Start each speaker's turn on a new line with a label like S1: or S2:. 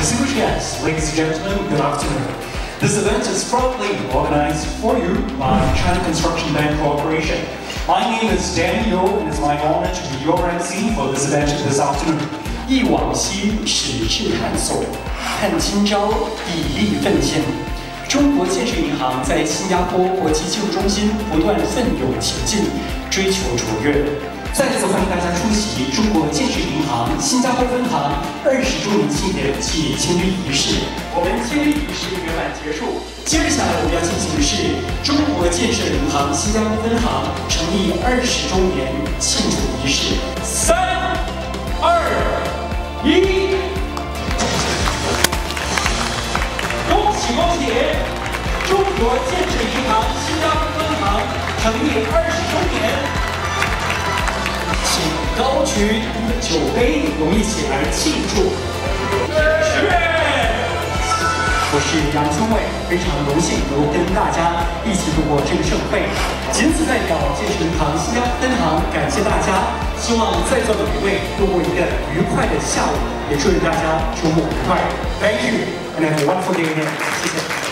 S1: Distinguished guests, ladies and gentlemen, good afternoon. This event is proudly organized for you by China Construction Bank Corporation. My name is Danny Yeo, and it's my honor to be your MC for this event this afternoon.
S2: 忆往昔，矢志探索，看今朝，砥砺奋进。中国建设银行在新加坡国际金融中心不断奋勇前进，追求卓越。再次欢迎大家出席中国建设银行新加坡分行20周年庆典暨签约仪式。我们签约仪式圆满结束，接着下来我们要进行的是中国建设银行新加坡分行成立20周年庆祝仪式。3、2、1，恭喜恭喜！中国建设银行新加坡分行成立20周年。 请高举酒杯，我们一起来庆祝！我是杨宗纬，非常荣幸能够跟大家一起度过这个盛会。仅此代表建设银行新加坡分行感谢大家，希望在座的每位度过一个愉快的下午，也祝愿大家周末愉快。Thank you and have a wonderful day ahead。谢谢。